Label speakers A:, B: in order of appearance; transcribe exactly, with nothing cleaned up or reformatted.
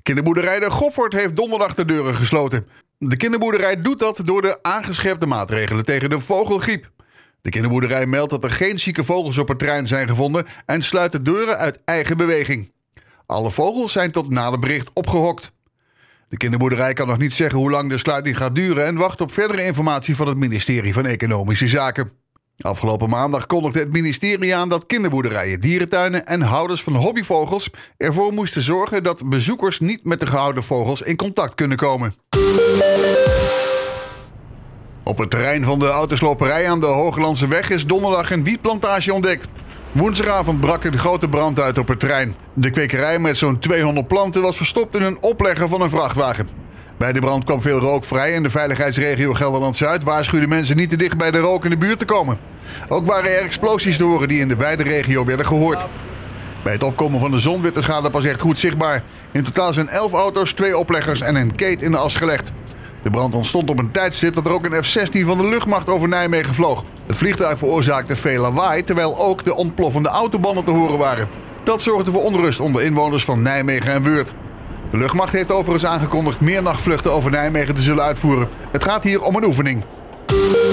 A: Kinderboerderij De Goffert heeft donderdag de deuren gesloten. De kinderboerderij doet dat door de aangescherpte maatregelen tegen de vogelgriep. De kinderboerderij meldt dat er geen zieke vogels op het terrein zijn gevonden en sluit de deuren uit eigen beweging. Alle vogels zijn tot nader bericht opgehokt. De kinderboerderij kan nog niet zeggen hoe lang de sluiting gaat duren en wacht op verdere informatie van het ministerie van Economische Zaken. Afgelopen maandag kondigde het ministerie aan dat kinderboerderijen, dierentuinen en houders van hobbyvogels ervoor moesten zorgen dat bezoekers niet met de gehouden vogels in contact kunnen komen. Op het terrein van de autosloperij aan de Hooglandse weg is donderdag een wietplantage ontdekt. Woensdagavond brak een grote brand uit op het terrein. De kwekerij met zo'n tweehonderd planten was verstopt in een oplegger van een vrachtwagen. Bij de brand kwam veel rook vrij en de veiligheidsregio Gelderland-Zuid waarschuwde mensen niet te dicht bij de rook in de buurt te komen. Ook waren er explosies te horen die in de wijde regio werden gehoord. Bij het opkomen van de zon werd de schade pas echt goed zichtbaar. In totaal zijn elf auto's, twee opleggers en een keet in de as gelegd. De brand ontstond op een tijdstip dat er ook een F zestien van de luchtmacht over Nijmegen vloog. Het vliegtuig veroorzaakte veel lawaai, terwijl ook de ontploffende autobanden te horen waren. Dat zorgde voor onrust onder inwoners van Nijmegen en Weurt. De luchtmacht heeft overigens aangekondigd meer nachtvluchten over Nijmegen te zullen uitvoeren. Het gaat hier om een oefening.